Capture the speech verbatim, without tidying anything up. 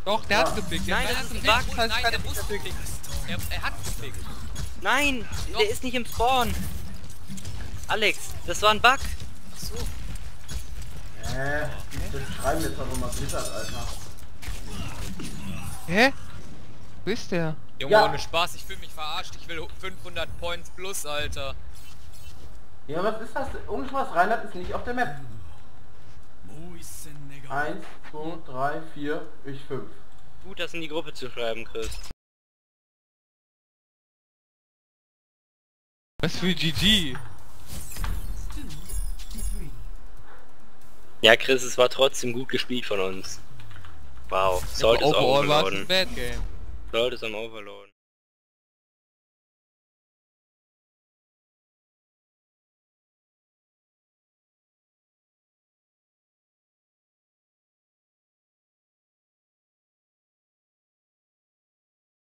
Doch, der hat gepickt. Nein, das ist ein Bug. Nein, Nein, der muss picken. Er, er hat gepickt. Nein, Doch. Der ist nicht im Spawn. Alex, das war ein Bug. Ach so. Äh, das schreiben jetzt aber mal Blizzard, Alter. Hä? Wo ist der? Junge, Ja. ohne Spaß, ich fühle mich verarscht. Ich will fünfhundert Points plus, Alter. Ja, was ist das? Irgendwas Reinhard ist nicht auf der Map. Eins, zwei, drei, vier, ich fünf. Gut, das in die Gruppe zu schreiben, Chris. Was für G G? Ja, Chris, es war trotzdem gut gespielt von uns. Wow, sollte es Overall war es overloaden. ein Bad Game. Sollte es am Overloaden.